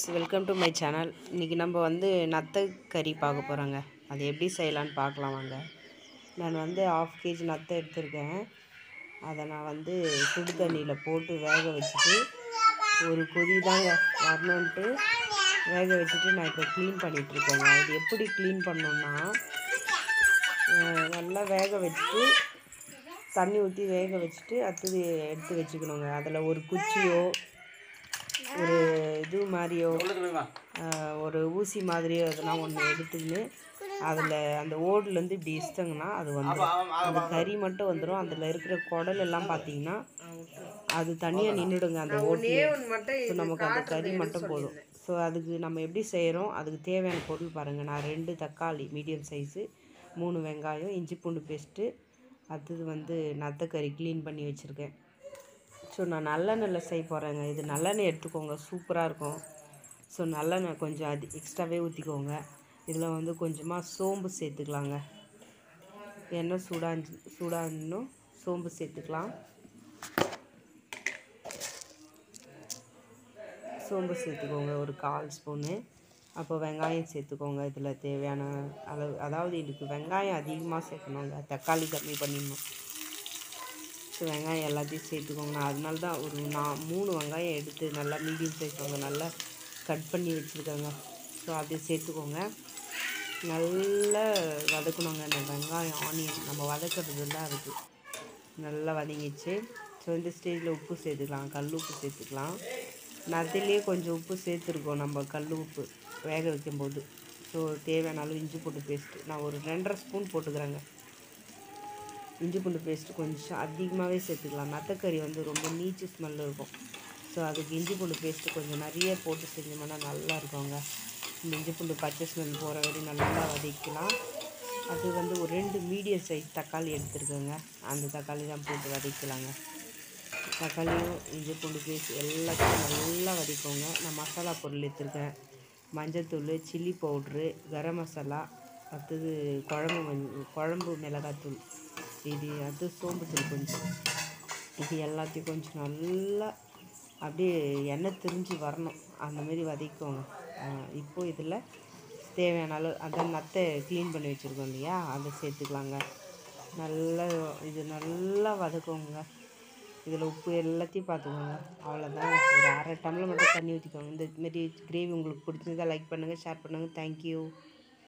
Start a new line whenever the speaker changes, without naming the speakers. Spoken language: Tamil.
Welcome to my channel. இன்றைக்கி நம்ம வந்து நத்தை கறி பார்க்க போகிறோங்க. அது எப்படி செய்யலான்னு பார்க்கலாம் வாங்க. நான் வந்து 1/2 kg நத்தை எடுத்திருக்கேன். அதை நான் வந்து சுடு தண்ணியில் போட்டு வேக வச்சுட்டு ஒரு கொதி தாங்க வரணுன்ட்டு வேக வச்சுட்டு நான் இப்போ க்ளீன் பண்ணிகிட்ருக்கேங்க. இது எப்படி க்ளீன் பண்ணோன்னா, நல்லா வேக வச்சுட்டு தண்ணி ஊற்றி வேக வச்சுட்டு அடுத்தது எடுத்து வச்சுக்கணுங்க. அதில் ஒரு குச்சியோ ஒரு இது மாதிரியோ ஒரு ஊசி மாதிரியோ எதுனா ஒன்று எடுத்துக்கின்னு அதில் அந்த ஓடுலேருந்து இப்படி இஷ்டங்கன்னா அது வந்துடும். அந்த கறி மட்டும் வந்துடும். அதில் இருக்கிற குடல் எல்லாம் பார்த்தீங்கன்னா அது தனியாக நின்றுடுங்க அந்த ஓட்லேயே. ஸோ நமக்கு அந்த கறி மட்டும் போதும். ஸோ அதுக்கு நம்ம எப்படி செய்கிறோம், அதுக்கு தேவையான பொருள் பாருங்கள். நான் 2 தக்காளி மீடியம் சைஸு, 3 வெங்காயம், இஞ்சி பூண்டு பேஸ்ட்டு, அடுத்தது வந்து நத்தை கறி க்ளீன் பண்ணி வச்சுருக்கேன். ஸோ நான் நல்லெண்ணெயில் செய்ய போகிறேங்க. இது நல்லெண்ணெய் எடுத்துக்கோங்க, சூப்பராக இருக்கும். ஸோ நல்லெண்ணெய் கொஞ்சம் எக்ஸ்ட்ராவே ஊற்றிக்கோங்க. இதில் வந்து கொஞ்சமாக சோம்பு சேர்த்துக்கலாங்க. எண்ணெய் சூடாகணும் சோம்பு சேர்த்துக்கலாம். சோம்பு சேர்த்துக்கோங்க ஒரு 1/4 ஸ்பூனு. அப்போ வெங்காயம் சேர்த்துக்கோங்க. இதில் தேவையான அளவு, அதாவது இதுக்கு வெங்காயம் அதிகமாக சேர்க்கணுங்க, தக்காளி கம்மி பண்ணிடணும். ஸோ வெங்காயம் எல்லாத்தையும் சேர்த்துக்கோங்க. நான் அதனால தான் ஒரு 3 வெங்காயம் எடுத்து நல்லா மீடியம் சைஸ் நல்லா கட் பண்ணி வச்சுருக்கேங்க. ஸோ அதை சேர்த்துக்கோங்க. நல்லா வதக்கணுங்க. இந்த வெங்காயம் ஆனியன் நம்ம வதக்கிறது தான் இருக்குது. நல்லா வதங்கிச்சு. ஸோ இந்த ஸ்டேஜில் உப்பு சேர்த்துக்கலாம், கல் உப்பு சேர்த்துக்கலாம். நத்திலேயே கொஞ்சம் உப்பு சேர்த்துருக்கோம் நம்ம, கல் உப்பு வேக வைக்கும்போது. ஸோ தேவையான அளவு இஞ்சி பூண்டு பேஸ்ட்டு நான் ஒரு 2.5 ஸ்பூன் போட்டுக்கிறேங்க. இஞ்சி பூண்டு பேஸ்ட்டு கொஞ்சம் அதிகமாகவே சேர்த்துக்கலாம். நத்தைக்கறி வந்து ரொம்ப நீச்சு ஸ்மெல் இருக்கும். ஸோ அதுக்கு இஞ்சி பூண்டு பேஸ்ட்டு கொஞ்சம் நிறைய போட்டு செஞ்சோம்னா நல்லா இருக்குங்க. இந்த இஞ்சி பூண்டு பச்சை ஸ்மெல் போகிற வரையும் நல்லா வதக்கலாம். அது வந்து ஒரு 2 மீடியம் சைஸ் தக்காளி எடுத்துருக்கேங்க. அந்த தக்காளி தான் போட்டு வதக்கலாங்க. தக்காளியும் இஞ்சி பூண்டு பேஸ்ட் எல்லாத்தையும் நல்லா வதக்கோங்க. நான் மசாலா பொருள் எடுத்துருக்கேன். மஞ்சள்தூள், சில்லி பவுட்ரு, கரம் மசாலா, அடுத்தது குழம்பு மிளகாத்தூள், அது சோம்புத்தூள் கொஞ்சம், இது எல்லாத்தையும் கொஞ்சம் நல்லா அப்படியே எண்ணெய் திரிஞ்சு வரணும், அந்தமாரி வதக்கிக்கோங்க. இப்போது இதில் தேவையான அளவு அதான் நத்தை க்ளீன் பண்ணி வச்சுருக்கோம் இல்லையா, அதை சேர்த்துக்கலாங்க. நல்லா வதக்குவோங்க. இதில் உப்பு எல்லாத்தையும் பார்த்துக்கோங்க. அவ்வளோதான். ஒரு 1/2 டம்ளர் மட்டும் தண்ணி ஊற்றிக்கோங்க. இந்தமாரி கிரேவி உங்களுக்கு பிடிச்சிருந்தா லைக் பண்ணுங்கள், ஷேர் பண்ணுங்கள். தேங்க்யூ.